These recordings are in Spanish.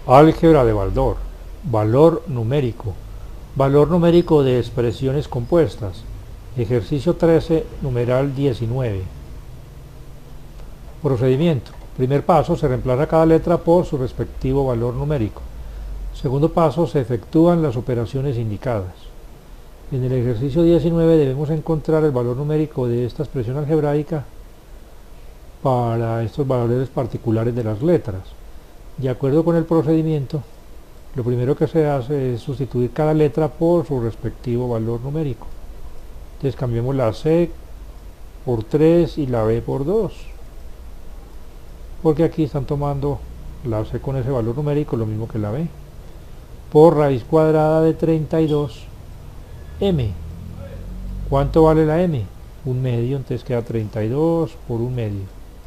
Álgebra de Baldor. Valor numérico. Valor numérico de expresiones compuestas. Ejercicio 13, numeral 19. Procedimiento. Primer paso, se reemplaza cada letra por su respectivo valor numérico. Segundo paso, se efectúan las operaciones indicadas. En el ejercicio 19 debemos encontrar el valor numérico de esta expresión algebraica para estos valores particulares de las letras. De acuerdo con el procedimiento, lo primero que se hace es sustituir cada letra por su respectivo valor numérico. Entonces cambiemos la C por 3 y la B por 2, porque aquí están tomando la C con ese valor numérico, lo mismo que la B, por raíz cuadrada de 32 m. ¿Cuánto vale la m? Un medio, entonces queda 32 por un medio.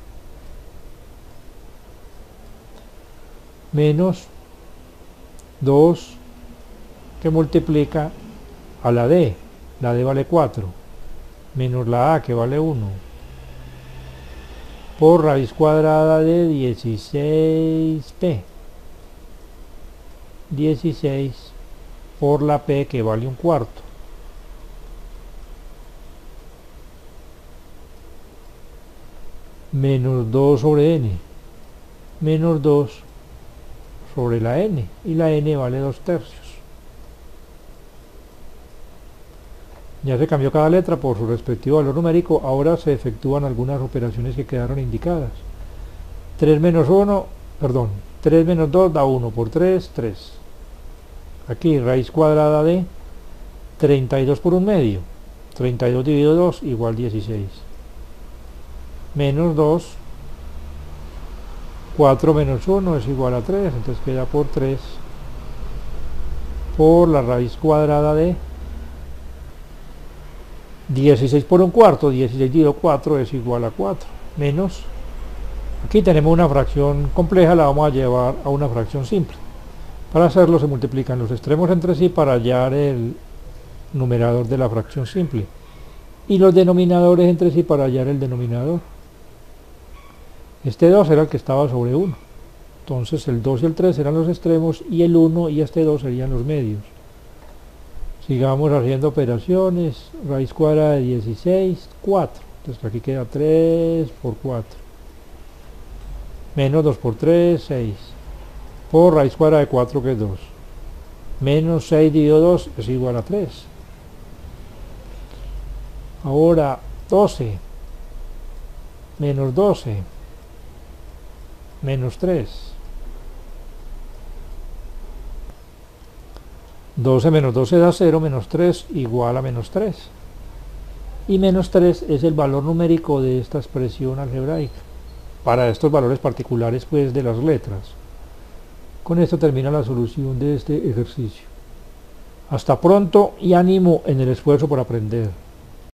Menos 2 que multiplica a la d vale 4, menos la a que vale 1, por raíz cuadrada de 16p, 16 por la p que vale un cuarto, menos 2 sobre n, menos 2 sobre la n, y la n vale 2/3. Ya se cambió cada letra por su respectivo valor numérico. Ahora se efectúan algunas operaciones que quedaron indicadas. 3 menos 2 da 1 por 3, 3. Aquí raíz cuadrada de 32 por un medio, 32 dividido 2 igual 16, menos 2, 4 menos 1 es igual a 3, entonces queda por 3, por la raíz cuadrada de 16 por un cuarto, 16 dividido 4 es igual a 4, menos, aquí tenemos una fracción compleja, la vamos a llevar a una fracción simple. Para hacerlo se multiplican los extremos entre sí para hallar el numerador de la fracción simple, y los denominadores entre sí para hallar el denominador. Este 2 era el que estaba sobre 1, entonces el 2 y el 3 eran los extremos, y el 1 y este 2 serían los medios. Sigamos haciendo operaciones. Raíz cuadrada de 16, 4, entonces aquí queda 3 por 4, menos 2 por 3, 6, por raíz cuadrada de 4 que es 2, menos 6 dividido 2 es igual a 3. Ahora 12 menos 12 menos 3, 12 menos 12 da 0, menos 3 igual a menos 3, y menos 3 es el valor numérico de esta expresión algebraica para estos valores particulares pues de las letras. Con esto termina la solución de este ejercicio. Hasta pronto y ánimo en el esfuerzo por aprender.